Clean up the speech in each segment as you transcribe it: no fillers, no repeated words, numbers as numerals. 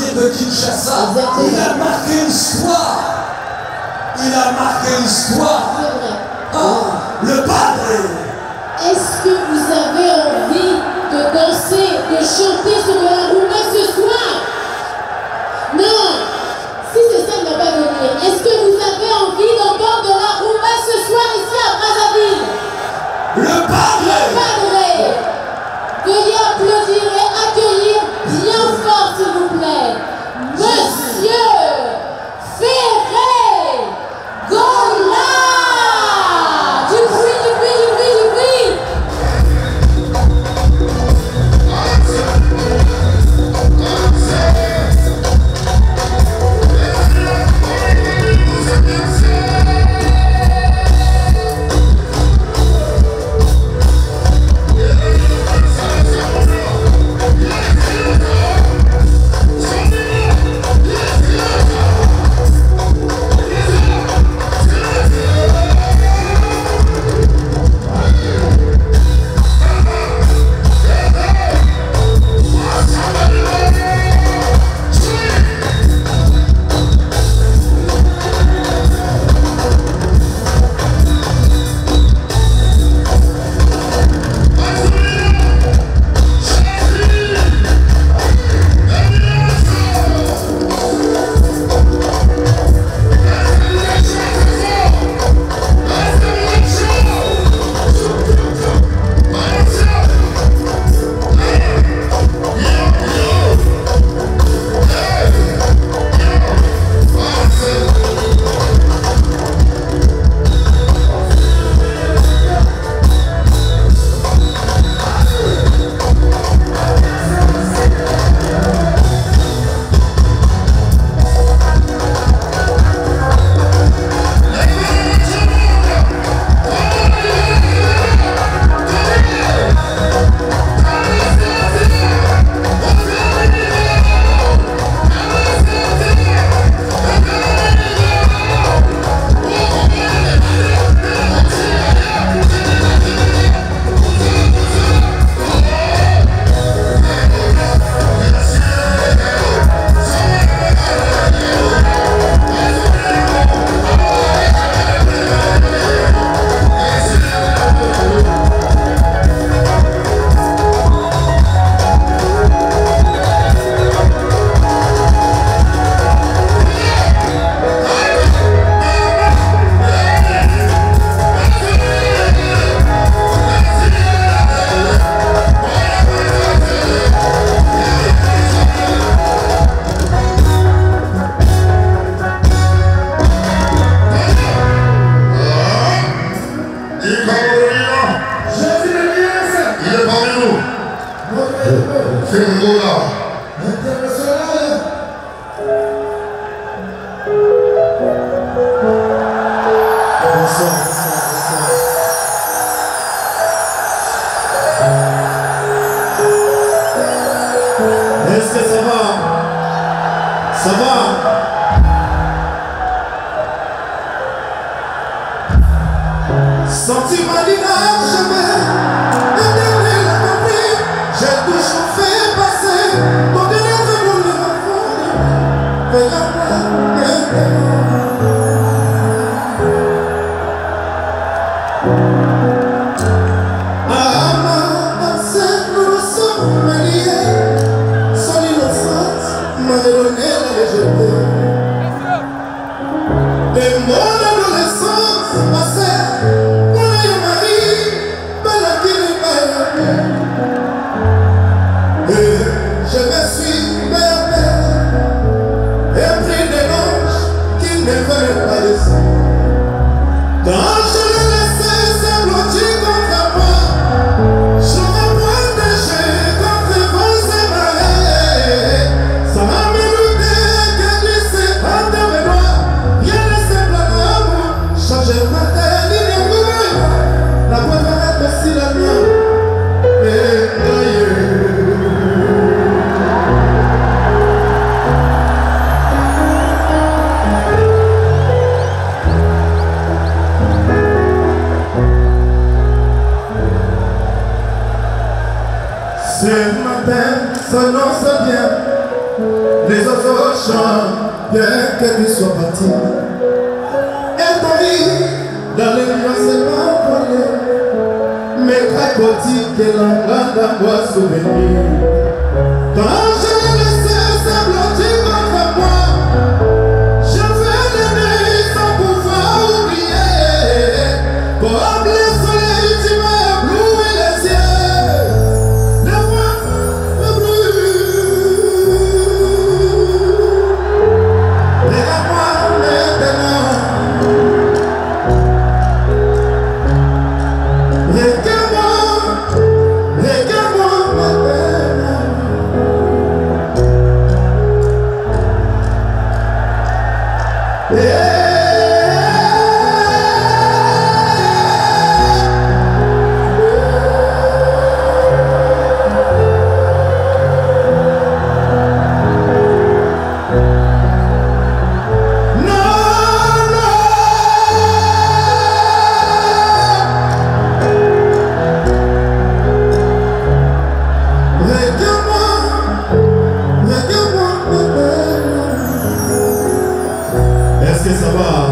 ville de Kinshasa. Il a marqué l'histoire. Il a marqué l'histoire. Ah, le padre. Est-ce que vous avez envie de danser, de chanter sur la rumba ce soir? Non. Si c'est ça, ne va pas venir. Est-ce que vous avez envie d'entendre de la rumba ce soir ici à Brazzaville? Le padre. Le padre. Veuillez applaudir et accueillir bien fort, s'il vous plaît, Monsieur Ferré Gola. Du bruit, du bruit, du bruit, du bruit. Est-ce que ça va? Ça va? Sentiment d'inachève, éternel accompli, j'ai toujours fait passer ton dernier amour de ma foule, vers la Ce matin s'annonce bien, les autres bien que tu sois parti. Et ta vie, dans les lieux, c'est pas volé. Mais cracoti, que la grande à moi souvenir. Quand je l'ai laissé s'ablandir contre moi, je vais l'aimer sans pouvoir oublier. Comme le soleil, tu m'as ébloui les yeux. Le vent me brûle. Regarde-moi maintenant. Regarde-moi maintenant. Yeah. Est-ce que ça va?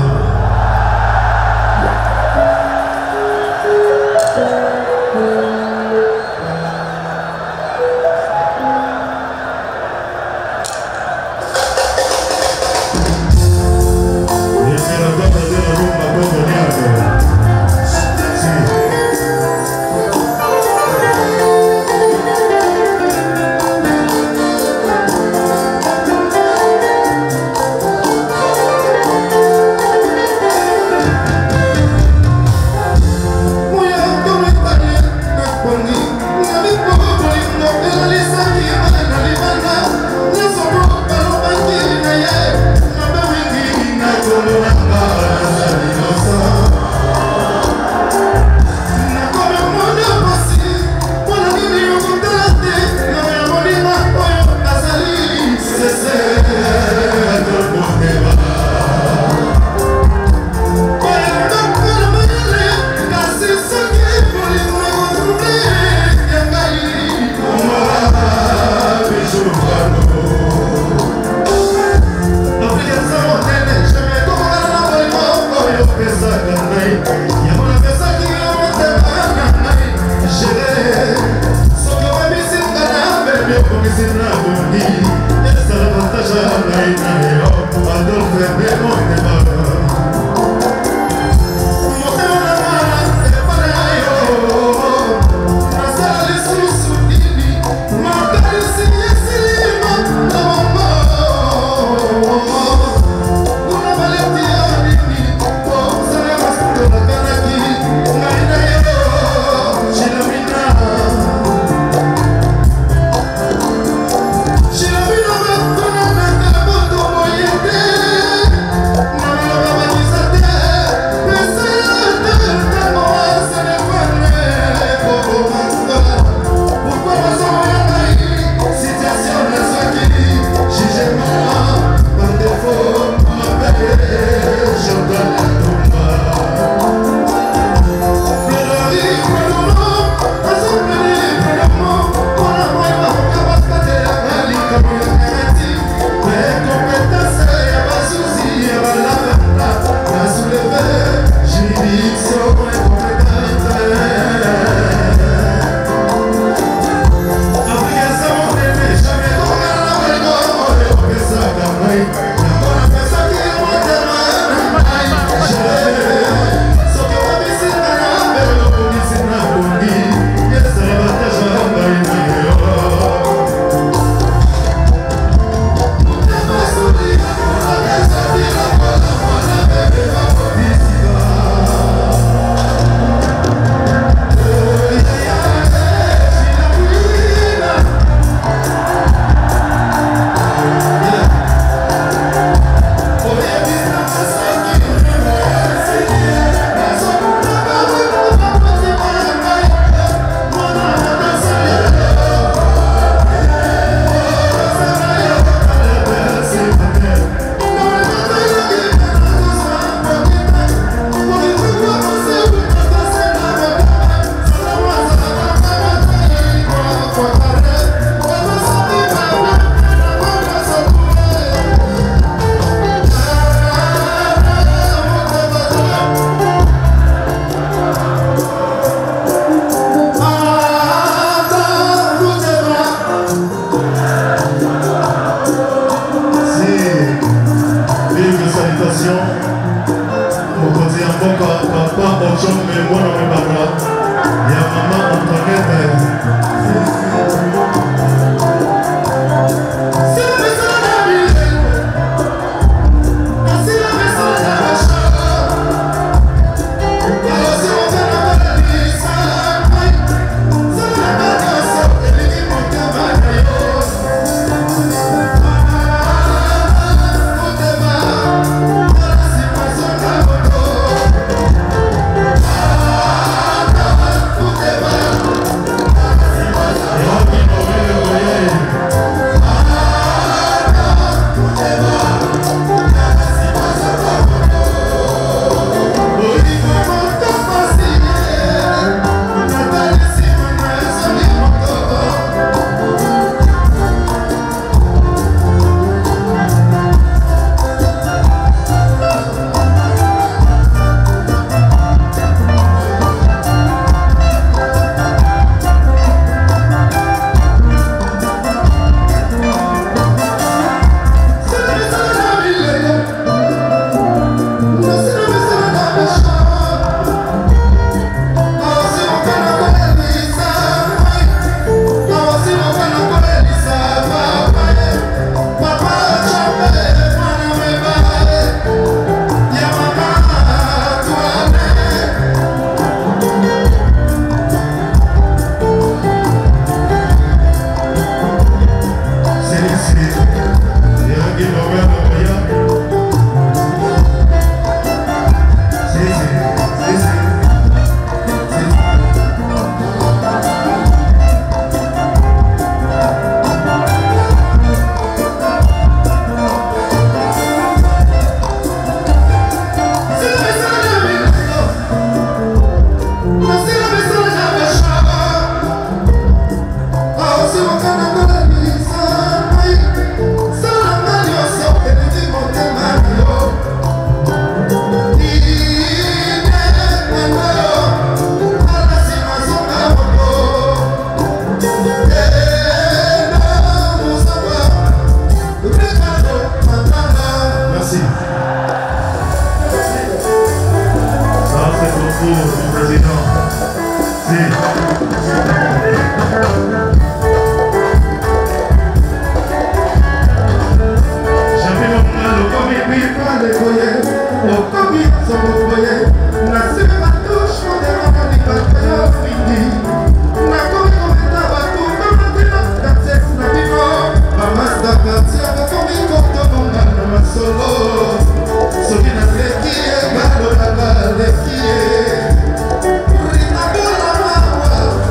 Solo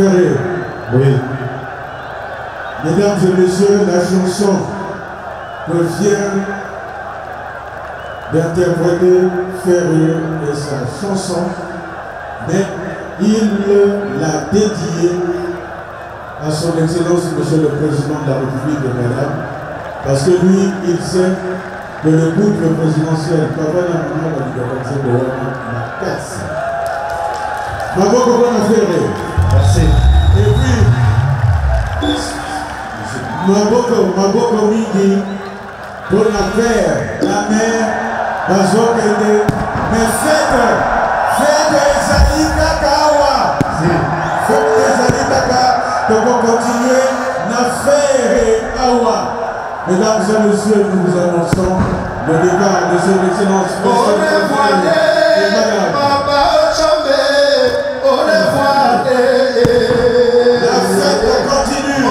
Ferré. Oui. Mesdames et messieurs, la chanson que vient d'interpréter Ferré est sa chanson, mais il l'a dédiée à son Excellence, Monsieur le Président de la République de Madame, parce que lui, il sait que le couple présidentiel, Papa Namana, la liberté de l'homme, la casse. Bravo, comment on fait? Merci. Et puis, Maboko Midi, pour la terre, la mer, la zone, mais faites Ezali Kakawa. Faites Ezali Kaka, que vous continuez à faire Awa. Mesdames et messieurs, nous vous annonçons le départ de son Excellence, Monsieur le Président et Madame. La fête continue.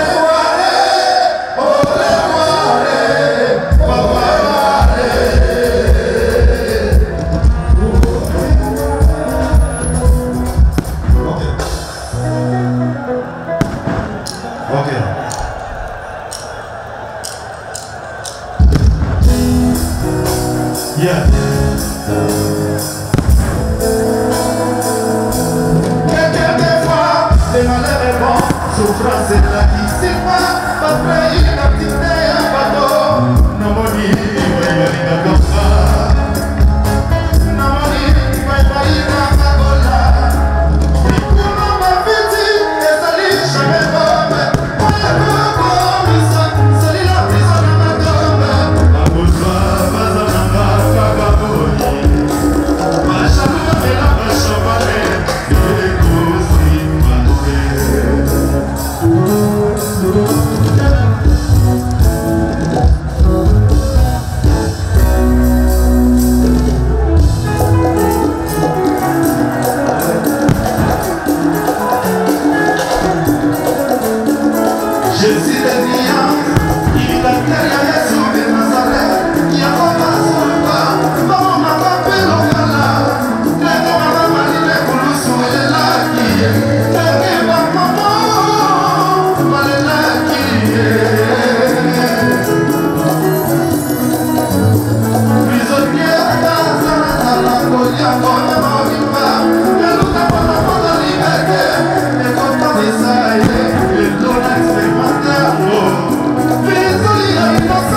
Souffrance de la vie, c'est pas après une activité à bateau. Non, mon Dieu, il va y aller comme ça. Non, mon Dieu, il va y aller dans ma gola. Et pour ma petite, et salut, jamais bombe. Moi, comme ça, salut la prison de ma tombe. Ma bourgeois, pas en avoir, pas baboni. Ma chambre est là, ma chambre est Désolé,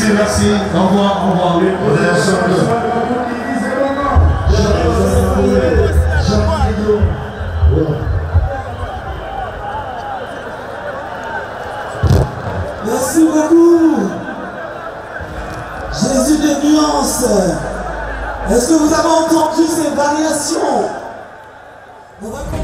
merci. Au revoir, au revoir. On est ensemble. Merci beaucoup. Jésus de nuances. Est-ce que vous avez entendu ces variations?